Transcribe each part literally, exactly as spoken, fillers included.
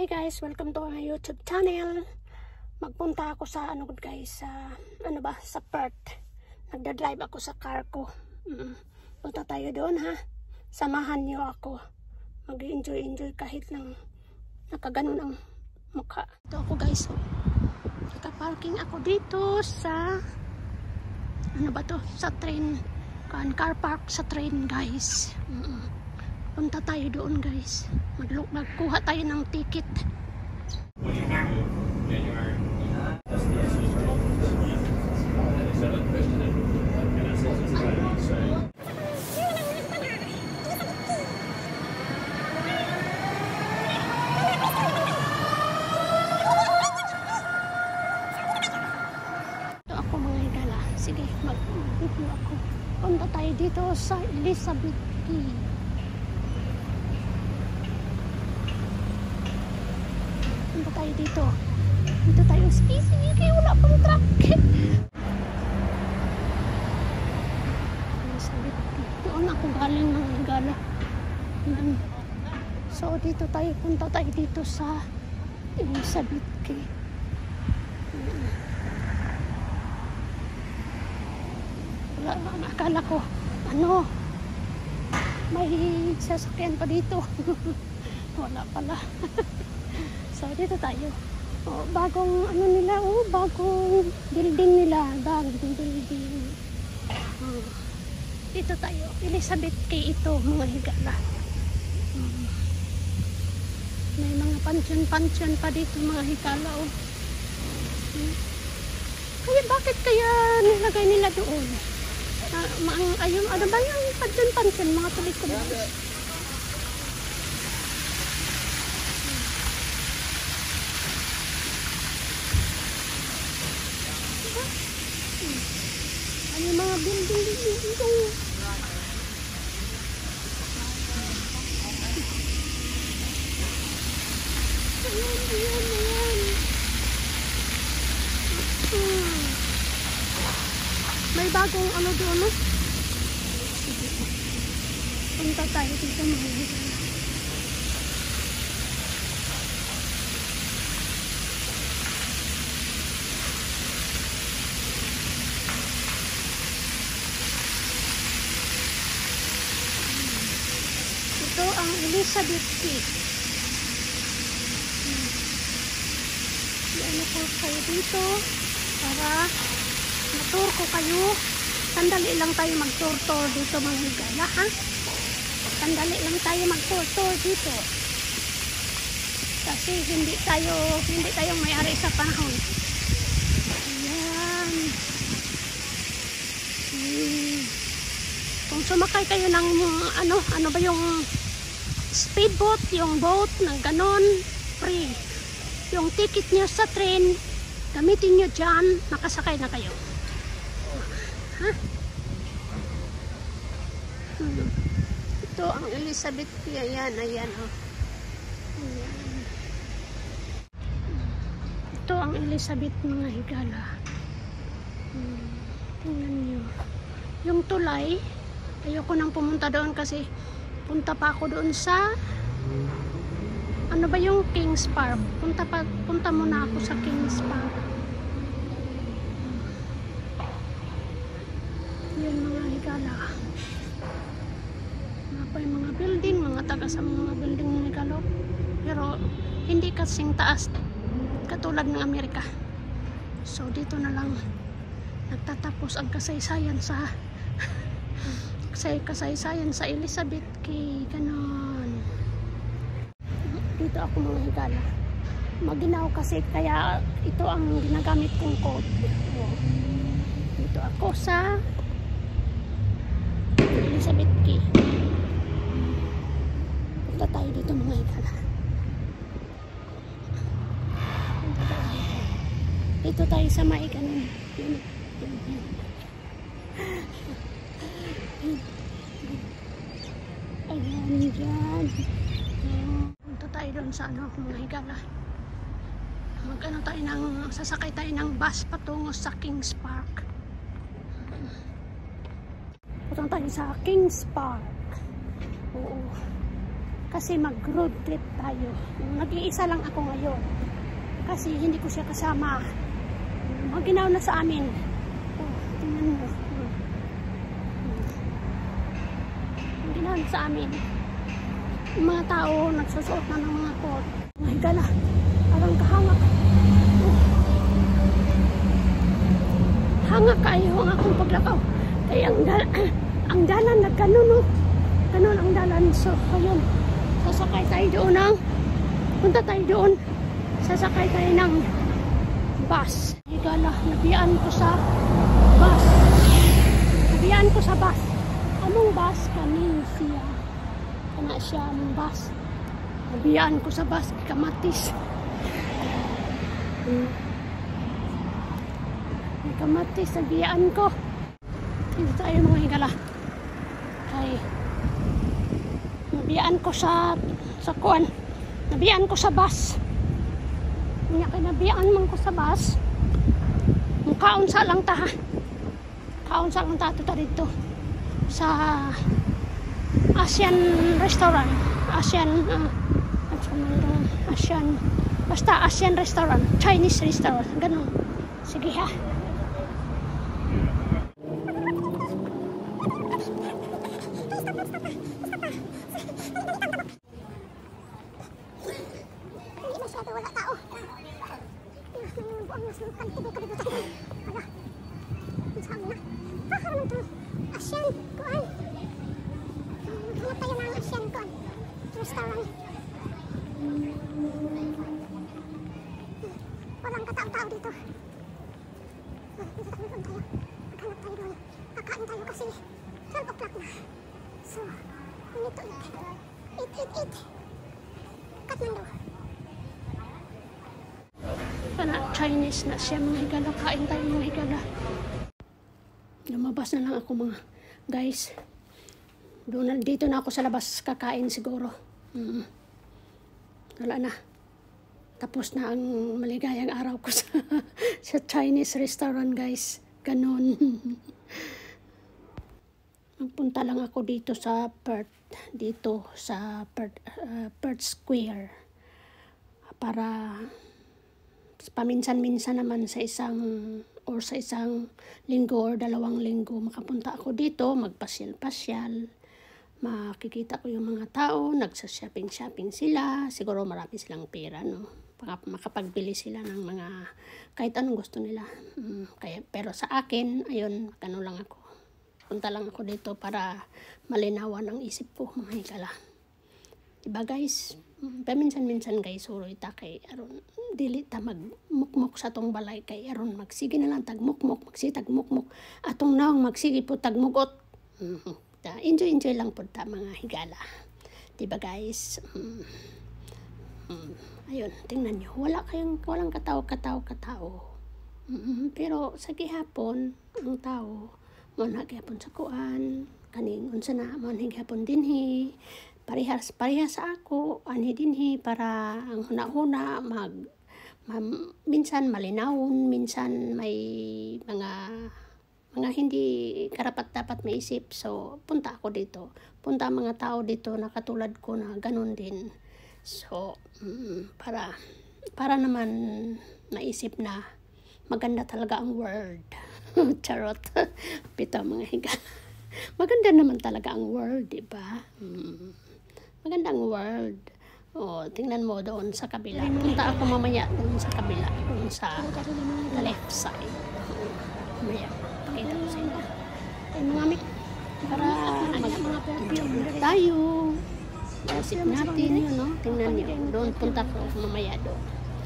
Hey guys, welcome to our YouTube channel. Magpunta ako sa ano guys, sa ano ba, sa Perth. Nagda-drive ako sa car ko. Mm. Punta tayo doon ha. Samahan niyo ako. Mag-enjoy-enjoy kahit lang nakaganon ang mukha. Ito ako guys. Oh. Naka-parking ako dito sa ano ba to? Sa train. Car park sa train guys. Mm. Punta tayo doon guys. Mag magkuha tayo ng ticket. Ito ako mga higala. Sige, mag-video ako. Punta tayo dito sa Elizabeth Key. Punta tayo dito. Dito tayo. Sige, sige, kaya wala pang truck. Doon ako galing ng higala. So, dito tayo. Punta tayo dito sa Elizabeth Key. Wala, akala ko, ano, may sasakyan pa dito. Wala pala. So, dito tayo. Oh, bagong ano nila, oh, bagong building nila. Bagong building. Oh. Dito tayo. Elizabeth Key ito, mga higala. Oh. May mga pansyon-pansyon pa dito, mga higala. Oh. Hmm. Kaya bakit kaya nilagay nila doon? Uh, maang, ayun, ano ba yung pansyon-pansyon, mga tulikod? Ano yung mga building dito? Ayan, ayan, ayan. Hmm. May bagong ano doon, no? Punta tayo dito, mga higala. Ito ang Elizabeth Key. Hmm. Yan ako kayo dito para matur ko kayo. Sandali lang tayo mag-tour-tour dito, mga higala, ha? Sandali lang tayo mag-tour-tour dito. Kasi hindi tayo hindi tayong may-ari sa panahon. Ayan. Hmm. Kung sumakay kayo ng ano, ano ba yung speedboat, yung boat na ganon, free. Yung ticket nyo sa train, gamitin nyo dyan, nakasakay na kayo. Ha? Hmm. Ito ang Elizabeth Key. Ayan, ayan, oh. Ayan. Ito ang Elizabeth, mga higala. Hmm. Tingnan nyo. Yung tulay, ayoko nang pumunta doon kasi punta pa ako doon sa ano ba yung Kings Park. Punta, pa, punta muna ako sa Kings Park. Yun, mga higala. Mga pa yung mga building, mga taga sa mga building ng higala. Pero hindi kasing taas katulad ng Amerika. So dito na lang nagtatapos ang kasaysayan sa Kasi kasaysayan sa Elizabeth Key, ganon. Dito ako, mga higala. Maginaw kasi, kaya ito ang ginagamit kong code. Dito ako sa Elizabeth Key. Punta tayo dito, mga higala. Dito tayo sa may ganon. Yun, yun, yun. Ayan dyan. Punta tayo doon sa ano, mga higala. Mag ano tayo ng, sasakay tayo ng bus patungo sa Kings Park. Punta tayo sa Kings Park. Oo. Kasi mag-road trip tayo. Nag-iisa lang ako ngayon. Kasi hindi ko siya kasama. Maginaw na sa amin. Oh, tingnan mo. Maginaw na sa amin. Yung mga tao nagsusuot na ng mga coat. Ay, gala. Parang kahangak. Oh. Hangak kayo ang akong paglakaw. Kaya ang, dal ang dalan na ganun, no? Ganun ang dalan. So, ayun. Sasakay tayo doon ng punta tayo doon. Sasakay tayo ng bus. Higala, nabiyaan ko sa bus. Nabiyaan ko sa bus. Anong bus? Kaning siya. Kana siya ang bus. Nabiyaan ko sa bus. Kamatis. Hmm. Kamatis. Nabiyaan ko. Dito tayo mga higala. Ay. Nabiyaan ko sa sa kuan. Nabiyaan ko sa bus. Nya kay nabiyaan man ko sa bus. Kaon sa lang ta ha. Kaon sa lang ta to dito sa Asian restaurant. Asian uh, Asian basta Asian restaurant, Chinese restaurant, ganun. Sige ha. Wala tao. Buang mas kan tiba kalibutan. Ala. Sama na. Pakaron to. Asian kuan. Hanap tayo ng Asian kuan. Restaurant. Walang katao-tao dito. Dito tayo doon tayo. Maghanap tayo doon. Kakain tayo kasi twelve o'clock na. So, we need to eat. Eat, eat, eat. Kathmandu. Kana Chinese na siya mga higala. Kain tayo mga higala. Lumabas na lang ako mga guys. Doon, dito na ako sa labas kakain siguro. Mm. Wala na. Tapos na ang maligayang araw ko sa, sa Chinese restaurant guys. Ganon. Magpunta lang ako dito sa Perth. Dito sa Perth, uh, Perth Square. Para paminsan-minsan naman sa isang or sa isang linggo or dalawang linggo makapunta ako dito, magpasyal-pasyal, makikita ko yung mga tao, nagsa-shopping-shopping sila, siguro marami silang pera, no? Makapagbili sila ng mga kahit anong gusto nila. Um, kaya, pero sa akin, ayun, ano lang ako, punta lang ako dito para malinawan ang isip ko, mga higala. Diba guys? Paminsan-minsan guys, suro ita kay aron dili ta magmukmuk sa tong balay kay aron magsige na lang tagmukmuk, magsitag mukmuk atong naong magsige po tagmugot. Mm-hmm. Ta enjoy enjoy lang po ta mga higala. Diba guys? Mm. Mm. Ayun, tingnan niyo, wala kayong walang katao-katao katao. Mm-hmm. Pero sa gihapon ang tao mo na gihapon sa kuan kaning unsa na mo gihapon dinhi. Parehas, parehas sa ako, ani dinhi para ang huna-huna, mag, ma, minsan malinawon, minsan may mga, mga hindi karapat-dapat maisip. So, punta ako dito. Punta ang mga tao dito na katulad ko na ganun din. So, um, para, para naman naisip na maganda talaga ang world. Charot. Pito mga higa. Maganda naman talaga ang world, diba? Hmm. Magandang world. O, tingnan mo doon sa kabila. Punta ako mamaya doon sa kabila. Doon sa left side. Mamaya, pakita ko sa inyo. Ay, mga mik. Para mag-enjoy tayo. Isip natin yun, no? Tingnan nyo. Doon, punta ko mamaya doon.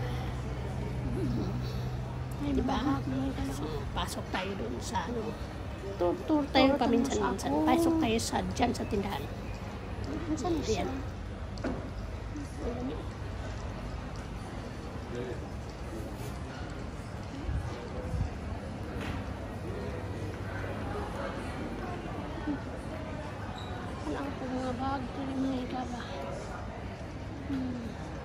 Ay, diba? So, pasok tayo doon sa ano. Tour, tour tayo paminsan-minsan. Pasok tayo sa dyan sa tindahan. Saan siya? Wala ko mga bag. Ito yung mga higala. Hmm.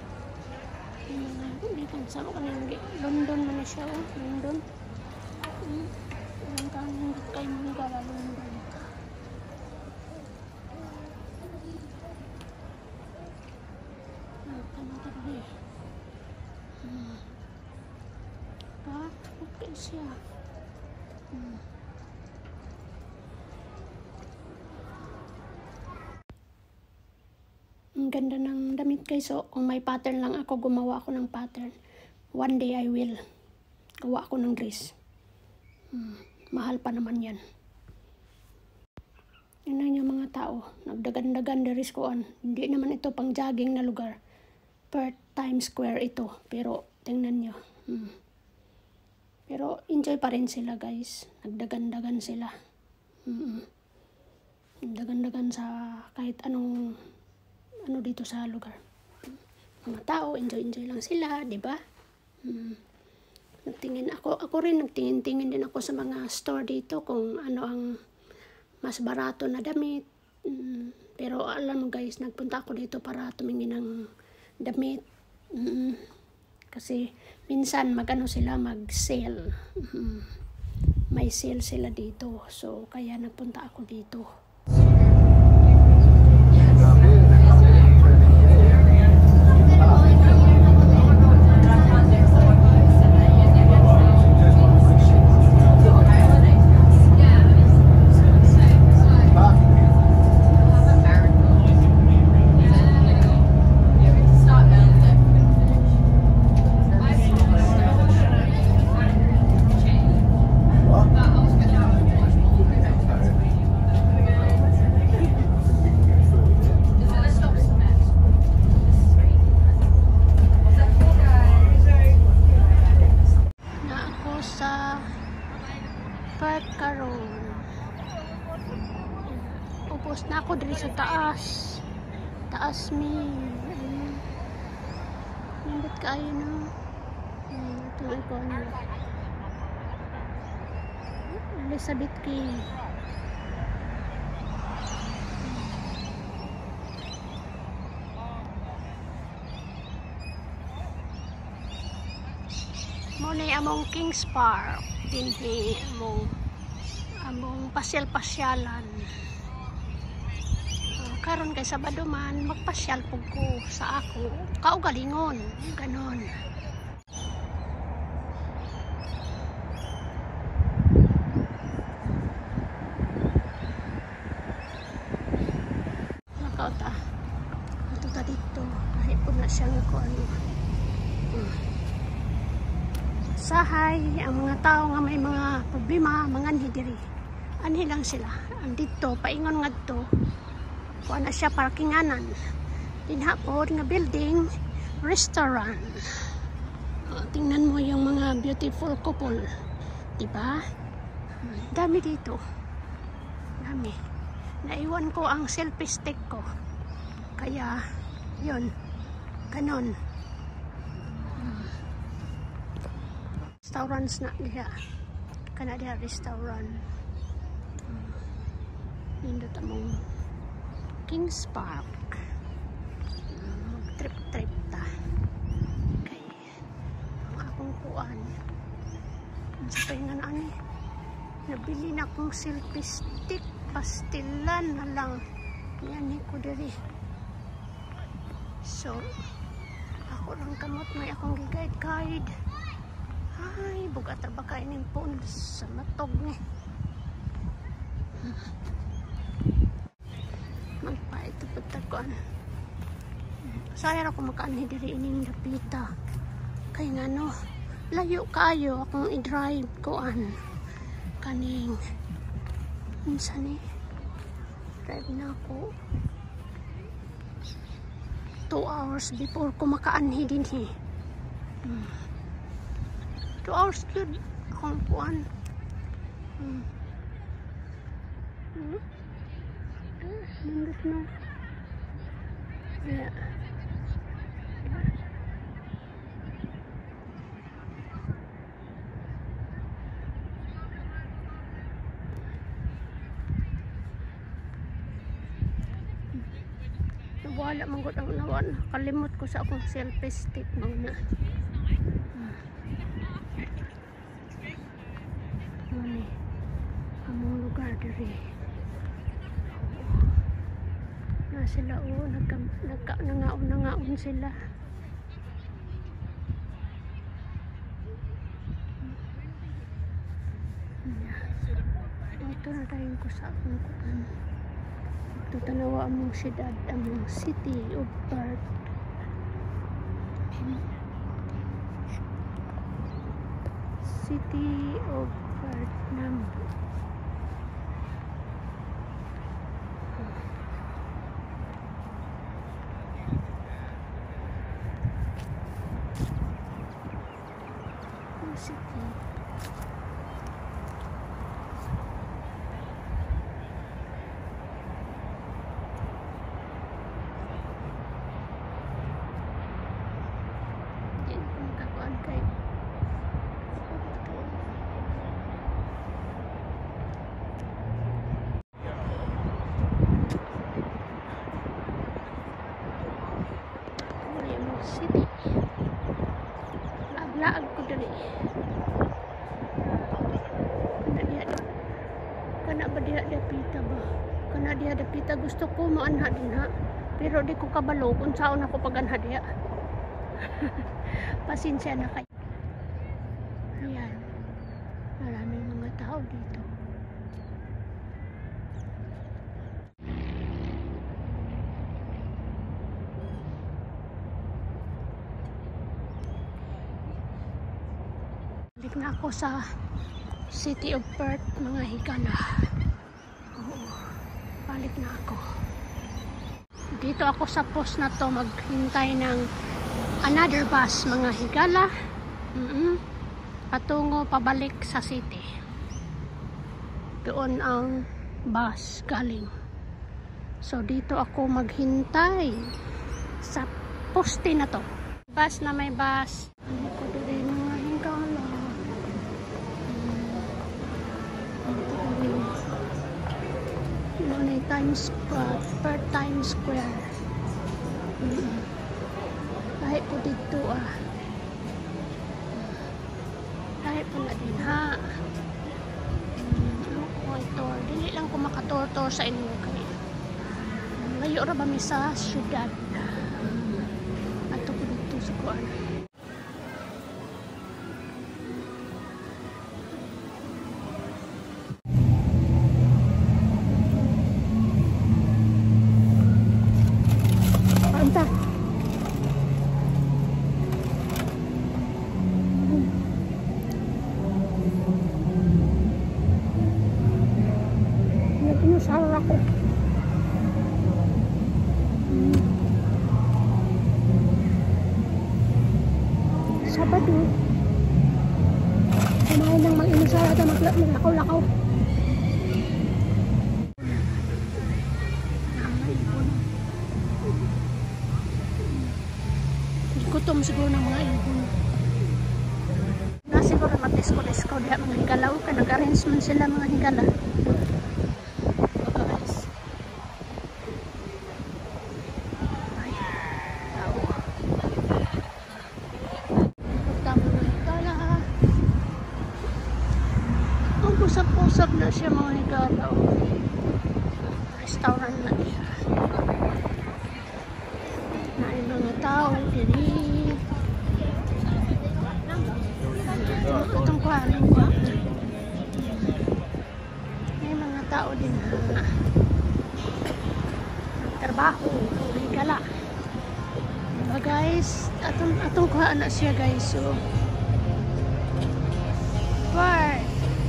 Hindi kang saan ka nang London man siya. Oh. London. Hmm. Ilang kang hindi kayo mga higala. London. Okay siya. Hmm. Ang ganda ng damit guys. So, kung may pattern lang ako, gumawa ako ng pattern. One day I will. Gawa ako ng dress. Hmm. Mahal pa naman yan. Yun na yung mga tao. Nagdagan-dagan dari skoan. Hindi naman ito pang jogging na lugar. Per Times Square ito. Pero, tingnan nyo. Hmm. Pero, enjoy pa rin sila guys. Nagdagan-dagan sila. Hmm. Nagdagan-dagan sa kahit anong ano dito sa lugar. Mga tao, enjoy-enjoy lang sila. Diba? Hmm. Nagtingin ako. Ako rin, nagtingin-tingin din ako sa mga store dito kung ano ang mas barato na damit. Mm, pero alam mo guys, nagpunta ako dito para tumingin ng damit. Mm, kasi minsan magano sila mag-sale. Mm, may sale sila dito. So kaya nagpunta ako dito. Upos na ako diri sa taas. Taas mi. Ayun. Nindot kayo na. Hmm, ito ang icon. Elizabeth Key. Muna among Kings Park. Dinhi among among pasyal-pasyalan. Karon kay Sabado man magpasyal pug ko sa ako kaugalingon ganon. Nakaw ta ito ta dito kahit po na siya nga ko ano hmm. Sahay ang mga tao nga may mga problema mga diri anhi lang sila andito paingon ngadto kuha na siya parkinganan dinhapon nga building restaurant. O, tingnan mo yung mga beautiful couple diba dami dito dami naiwan ko ang selfie stick ko kaya yun ganon. hmm. Restaurants na diha kana diha restaurant. hmm. Nindot among Kings Park. Mag-trip-trip ta. Okay. Ang akong kuan. Sa pahinga na ani. Nabili na akong selfie stick. Pastilan na lang. Yan ko diri. So, ako lang kamot. May akong giguide-guide. Ay, bugat na ba kainin po sa matog ni. Magpaito pagtakuan. Sayang ako makaanhi diri ining dapita. Kay ngano, layo kayo akong i-drive kuan. Kaning minsan ni drive na ako two hours before ko makaanhi din he. Hmm. two hours good akong kuan. Hmm. Hmm. Nandot na. Yeah. Wala man gud ang nawan. Kalimot ko sa akong selfie stick mga. Mani. Among lugar diri. Na sila o nagka nagka nangaon nangaon sila. ito na tayo ko sa akong kuan. Ito tanawa among siyudad, among city of Perth. City of Perth number. City. Yan kung kakuan kay City. Laag-laag ko dali. Kana diha kana ba diha dapita ba? Kana diha dapita gusto ko maanha din ha. Pero di ko kabalo kung saan ako paganha diha. Pasensya na kayo. Ayan. Maraming mga tao dito. Balik na ako sa City of Perth, mga higala. Oo, balik na ako. Dito ako sa post na to maghintay ng another bus, mga higala. Mm-mm. Patungo pabalik sa city. Doon ang bus galing. So dito ako maghintay sa poste na to. Bus na may bus. Ano ko din mga higala. Ano Times Square, per Times Square. Mm-hmm. Kahit po dito ah. Kahit po na din ha. Ano ko ito? Dili lang ko makatortor sa inyo kay layo ra ba mi sa syudad. Ato ko dito sa kuan. Anta. Nag-inusara ako. Sabado. Kumain ng mag-inusara at maglakaw-lakaw. Gutom siguro ng mga ibon. Na siguro matisko-tisko diha mga higala. O nag-arrange man sila mga higala. Guys. Ay. Tao. Punta mga higala. Ang pusap-pusap na siya mga higala. Restaurant na diha. Na mga tao diri. Itong kuhanin ba? May mga tao din na trabaho, higala. Diba guys? Atong, atong kuhaan na siya guys. So, Perth.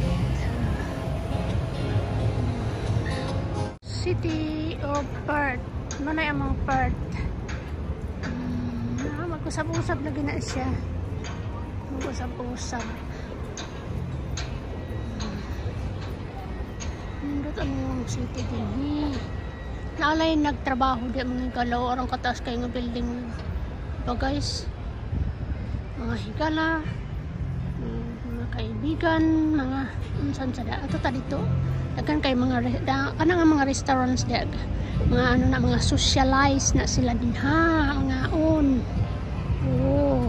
City of Perth. Manay among Perth. Hmm, magkusap-usap lagi na siya. Magkusap-usap. Nandot ang city din. Naalay nagtrabaho di mga higala. Orang kataas kayo nga building. Diba guys? Mga higala. Mga kaibigan. Mga unsan sada. Ato ta dito. Dagan kay mga da, kanang mga restaurants diag. Mga ano na mga socialize na sila din ha. Mga on. Oh.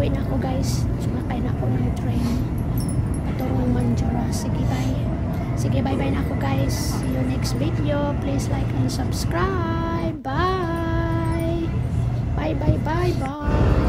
Pauwi na ako guys. Sumakay na ako ng train. Paturong Mandurah. Sige bye. Sige bye bye na ako guys. See you next video. Please like and subscribe. Bye. Bye bye bye bye.